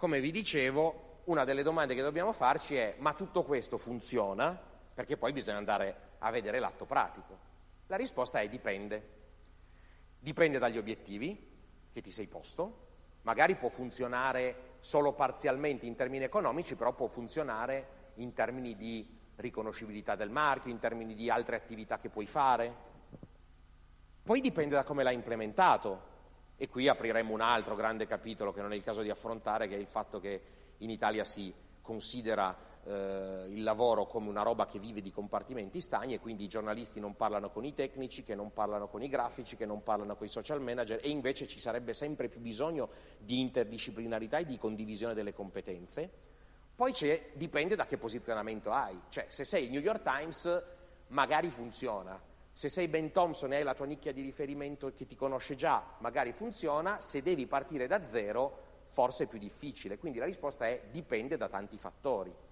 come vi dicevo, una delle domande che dobbiamo farci è: ma tutto questo funziona? Perché poi bisogna andare a vedere l'atto pratico. La risposta è dipende. Dipende dagli obiettivi che ti sei posto. Magari può funzionare solo parzialmente in termini economici, però può funzionare in termini di riconoscibilità del marchio, in termini di altre attività che puoi fare. Poi dipende da come l'hai implementato, e qui apriremo un altro grande capitolo che non è il caso di affrontare, che è il fatto che in Italia si considera il lavoro come una roba che vive di compartimenti stagni, e quindi i giornalisti non parlano con i tecnici, che non parlano con i grafici, che non parlano con i social manager, e invece ci sarebbe sempre più bisogno di interdisciplinarità e di condivisione delle competenze. Poi dipende da che posizionamento hai, cioè se sei il New York Times magari funziona, se sei Ben Thompson e hai la tua nicchia di riferimento che ti conosce già magari funziona, se devi partire da zero forse è più difficile. Quindi la risposta è dipende da tanti fattori.